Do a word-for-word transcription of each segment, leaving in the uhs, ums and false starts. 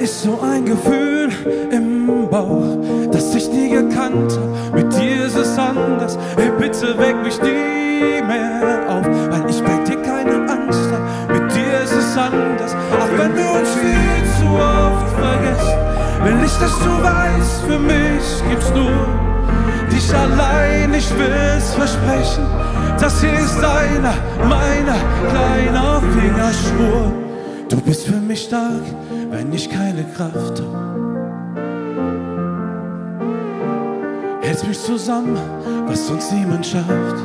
ist so ein Gefühl im Bauch, das ich nie gekannt hab. Mit dir ist es anders. Hey, bitte weck mich nie mehr auf, weil ich bei dir keine Angst hab. Mit dir ist es anders, auch wenn wir uns viel zu oft vergessen. Will ich, dass du weißt, für mich gibt's nur dich allein. Ich will's versprechen, das hier ist einer meiner kleiner Fingerschwur. Du bist für mich stark, wenn ich keine Kraft hab. Hältst mich zusammen, was sonst niemand schafft.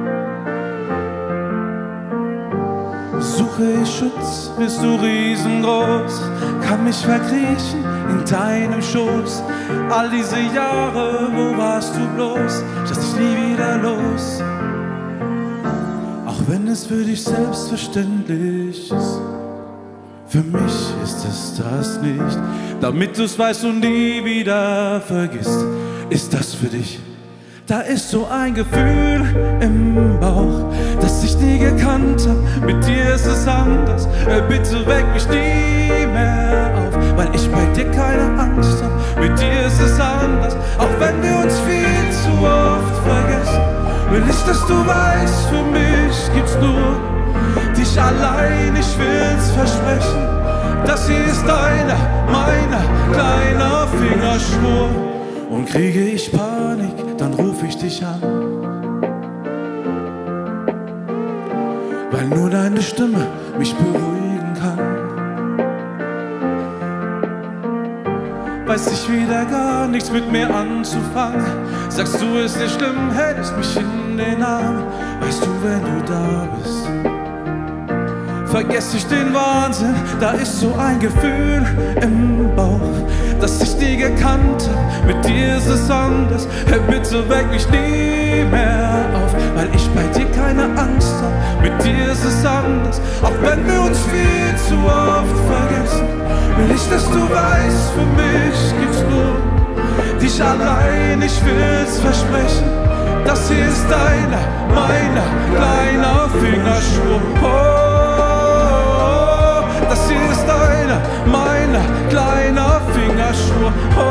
Suche ich Schutz, bist du riesengroß, kann mich verkriechen in deinem Schoß. All diese Jahre, wo warst du bloß? Ich lass dich nie wieder los. Auch wenn es für dich selbstverständlich ist, für mich ist es das nicht. Damit du's weißt und nie wieder vergisst, ist das für dich. Da ist so ein Gefühl im Bauch, das ich nie gekannt hab. Mit dir ist es anders. Bitte weck mich nie mehr auf, weil ich bei dir keine Angst hab. Mit dir ist es anders, auch wenn wir uns viel zu oft vergessen. Will ich, dass du weißt, für mich gibt's nur dich allein. Ich will's versprechen, das hier ist einer meiner kleiner Fingerschwur. Und kriege ich Panik, dann ruf ich dich an, weil nur deine Stimme mich beruhigen kann. Weiß ich wieder gar nichts mit mir anzufangen. Sagst du, es ist nicht schlimm, hältst mich in den Arm. Weißt du, wenn du da bist, vergess ich den Wahnsinn. Da ist so ein Gefühl im Bauch, das ich nie gekannt hab. Mit dir ist es anders. Hey, bitte weck mich nie mehr auf, weil ich bei dir keine Angst hab. Mit dir ist es anders, auch wenn wir uns viel zu oft vergessen. Will ich, dass du weißt, für mich gibt's nur dich allein. Ich will's versprechen, das hier ist deiner meiner kleiner Fingerschwur. Oh, das hier ist einer meiner kleiner Fingerschwur. Oh,